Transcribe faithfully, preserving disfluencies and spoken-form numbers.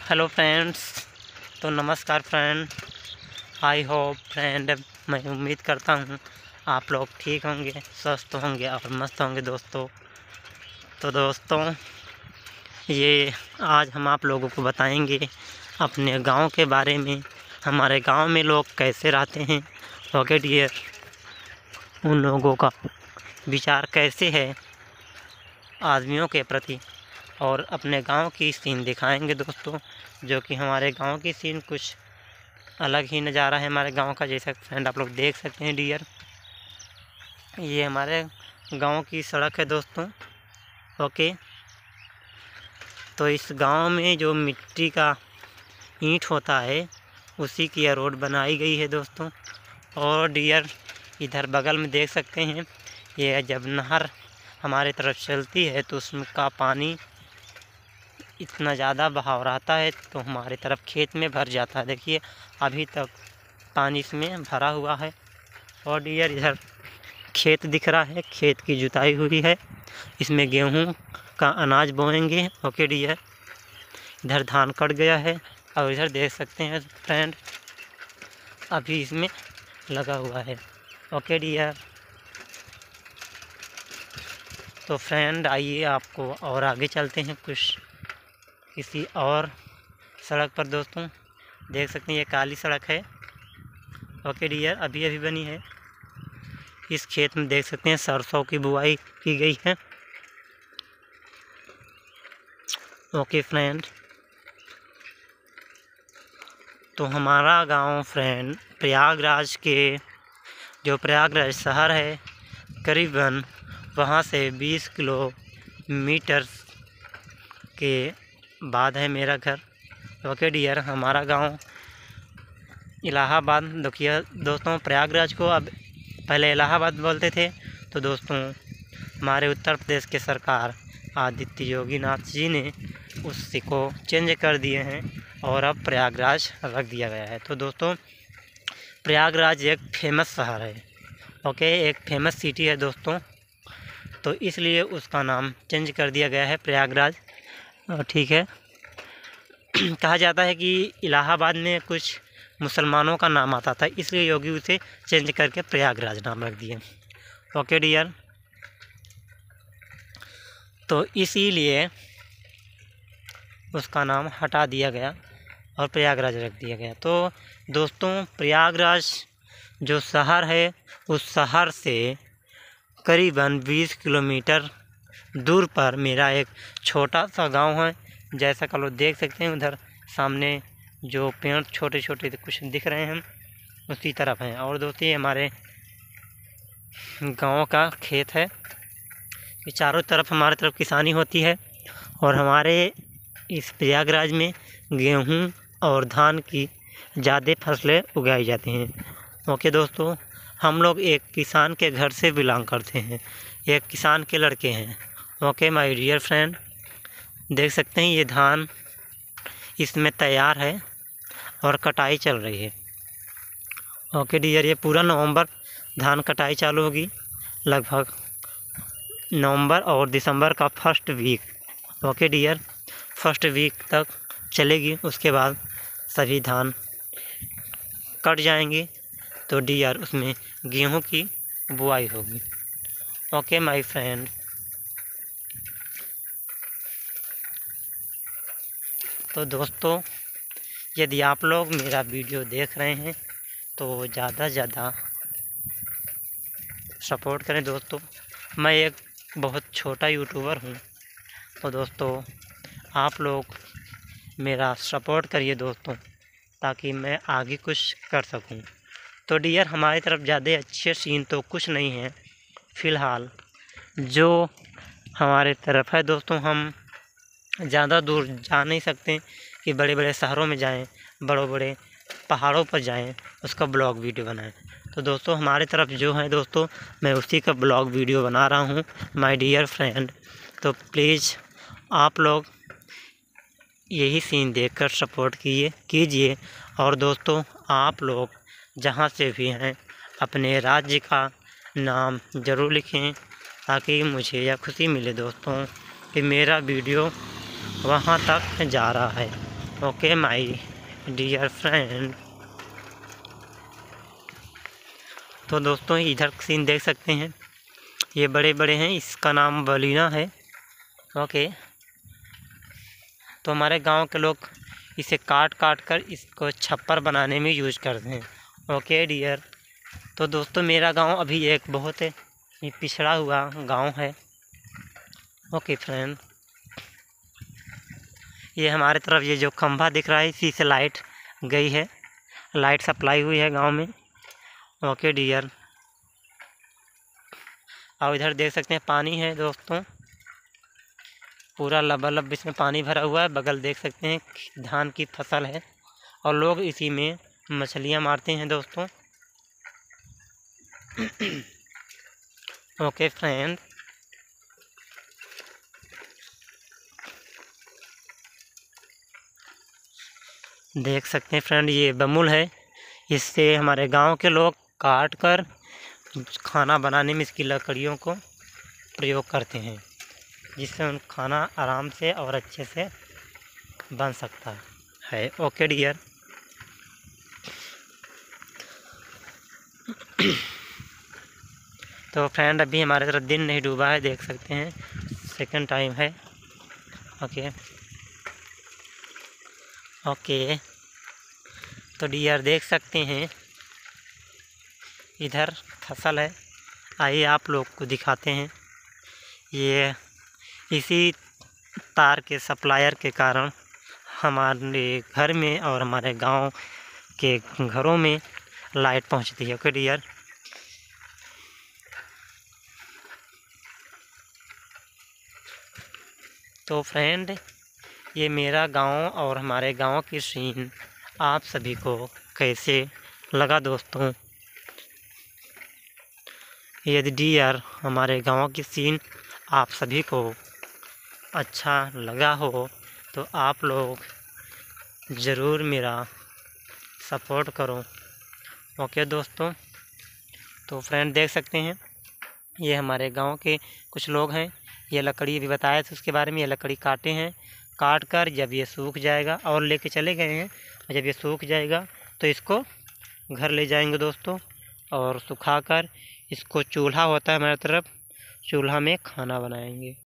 Hello friends. तो नमस्कार friend, I hope friend, मैं उम्मीद करता हूँ आप लोग ठीक होंगे, स्वस्थ होंगे और मस्त होंगे दोस्तों। तो दोस्तों, ये आज हम आप लोगों को बताएंगे अपने गांव के बारे में। हमारे गांव में लोग कैसे रहते हैं, ओके डियर, उन लोगों का विचार कैसे है आदमियों के प्रति, और अपने गांव की सीन दिखाएंगे दोस्तों, जो कि हमारे गांव की सीन कुछ अलग ही नज़ारा है हमारे गांव का। जैसा फ्रेंड आप लोग देख सकते हैं डियर, ये हमारे गांव की सड़क है दोस्तों, ओके। तो इस गांव में जो मिट्टी का ईंट होता है उसी की यह रोड बनाई गई है दोस्तों। और डियर, इधर बगल में देख सकते हैं, ये जब नहर हमारे तरफ चलती है तो उसमें का पानी इतना ज़्यादा बहाव रहता है तो हमारे तरफ खेत में भर जाता है। देखिए अभी तक पानी इसमें भरा हुआ है। और डियर, इधर खेत दिख रहा है, खेत की जुताई हुई है, इसमें गेहूं का अनाज बोएंगे, ओके डियर। इधर धान कट गया है और इधर देख सकते हैं फ्रेंड, अभी इसमें लगा हुआ है, ओके डियर। तो फ्रेंड आइए आपको और आगे चलते हैं कुछ किसी और सड़क पर दोस्तों। देख सकते हैं ये काली सड़क है, ओके डियर, अभी अभी बनी है। इस खेत में देख सकते हैं सरसों की बुआई की गई है, ओके फ्रेंड। तो हमारा गांव फ्रेंड प्रयागराज के, जो प्रयागराज शहर है, करीबन वहां से बीस किलोमीटर के बाद है मेरा घर, ओके डियर। हमारा गांव इलाहाबाद, देखिए दोस्तों, प्रयागराज को अब पहले इलाहाबाद बोलते थे, तो दोस्तों हमारे उत्तर प्रदेश के सरकार आदित्य योगी नाथ जी ने उसी को चेंज कर दिए हैं और अब प्रयागराज रख दिया गया है। तो दोस्तों प्रयागराज एक फेमस शहर है, ओके, एक फेमस सिटी है दोस्तों, तो इसलिए उसका नाम चेंज कर दिया गया है प्रयागराज, ठीक है। कहा जाता है कि इलाहाबाद में कुछ मुसलमानों का नाम आता था, इसलिए योगी उसे चेंज करके प्रयागराज नाम रख दिए, ओके डियर। तो इसीलिए उसका नाम हटा दिया गया और प्रयागराज रख दिया गया। तो दोस्तों प्रयागराज जो शहर है, उस शहर से करीबन बीस किलोमीटर दूर पर मेरा एक छोटा सा गांव है। जैसा कि लोग देख सकते हैं उधर सामने जो पेड़ छोटे छोटे कुछ दिख रहे हैं उसी तरफ हैं। और दोस्तों ये हमारे गांव का खेत है, ये चारों तरफ हमारे तरफ किसानी होती है और हमारे इस प्रयागराज में गेहूं और धान की ज़्यादा फसलें उगाई जाती हैं, ओके दोस्तों। हम लोग एक किसान के घर से बिलोंग करते हैं, एक किसान के लड़के हैं, ओके माय डियर फ्रेंड। देख सकते हैं ये धान इसमें तैयार है और कटाई चल रही है, ओके डियर। ये पूरा नवंबर धान कटाई चालू होगी, लगभग नवंबर और दिसंबर का first week, okay dear, first week तक चलेगी। उसके बाद सभी धान कट जाएंगे तो डियर उसमें गेहूं की बुआई होगी, ओके माय फ्रेंड। तो दोस्तों यदि आप लोग मेरा वीडियो देख रहे हैं तो ज़्यादा से ज़्यादा सपोर्ट करें दोस्तों। मैं एक बहुत छोटा यूट्यूबर हूं, तो दोस्तों आप लोग मेरा सपोर्ट करिए दोस्तों, ताकि मैं आगे कुछ कर सकूं। तो डियर हमारी तरफ ज़्यादा अच्छे सीन तो कुछ नहीं है फ़िलहाल जो हमारे तरफ है दोस्तों। हम ज़्यादा दूर जा नहीं सकते कि बड़े बड़े शहरों में जाएं, बड़े बड़े पहाड़ों पर जाएं, उसका ब्लॉग वीडियो बनाएं। तो दोस्तों हमारे तरफ जो है दोस्तों, मैं उसी का ब्लॉग वीडियो बना रहा हूं माय डियर फ्रेंड। तो प्लीज़ आप लोग यही सीन देखकर सपोर्ट किए कीजिए। और दोस्तों आप लोग जहां से भी हैं अपने राज्य का नाम ज़रूर लिखें, ताकि मुझे यह खुशी मिले दोस्तों कि मेरा वीडियो वहां तक जा रहा है, ओके माय डियर फ्रेंड। तो दोस्तों इधर सीन देख सकते हैं, ये बड़े बड़े हैं, इसका नाम बलीना है। ओके, तो हमारे गांव के लोग इसे काट काट कर इसको छप्पर बनाने में यूज करते हैं। Okay dear. तो दोस्तों मेरा गांव अभी एक बहुत ही पिछड़ा हुआ गांव है। ओके फ्रेंड, ये हमारे तरफ ये जो खंभा दिख रहा है इसी से लाइट गई है, लाइट सप्लाई हुई है गांव में। Okay dear. और इधर देख सकते हैं पानी है दोस्तों, पूरा लबालब इसमें पानी भरा हुआ है। बगल देख सकते हैं धान की फसल है और लोग इसी में मछलियां मारते हैं दोस्तों। ओके फ्रेंड, देख सकते हैं फ्रेंड ये बमुल है, इससे हमारे गांव के लोग काट कर खाना बनाने में इसकी लकड़ियों को प्रयोग करते हैं, जिससे उन खाना आराम से और अच्छे से बन सकता है। Okay dear. तो फ्रेंड अभी हमारे तरफ दिन नहीं डूबा है, देख सकते हैं सेकंड टाइम है। ओके ओके, तो डियर देख सकते हैं इधर फसल है, आइए आप लोग को दिखाते हैं। ये इसी तार के सप्लायर के कारण हमारे घर में और हमारे गांव के घरों में लाइट पहुंचती है। Okay dear. तो फ्रेंड ये मेरा गांव और हमारे गांव की सीन आप सभी को कैसे लगा दोस्तों? यदि डियर हमारे गांव की सीन आप सभी को अच्छा लगा हो तो आप लोग ज़रूर मेरा सपोर्ट करो। ओके दोस्तों, तो फ्रेंड देख सकते हैं ये हमारे गांव के कुछ लोग हैं, ये लकड़ी भी बताया था उसके बारे में। ये लकड़ी काटे हैं, काट कर जब ये सूख जाएगा और लेके चले गए हैं, और जब ये सूख जाएगा तो इसको घर ले जाएंगे दोस्तों, और सुखाकर इसको चूल्हा होता है हमारी तरफ, चूल्हा में खाना बनाएंगे।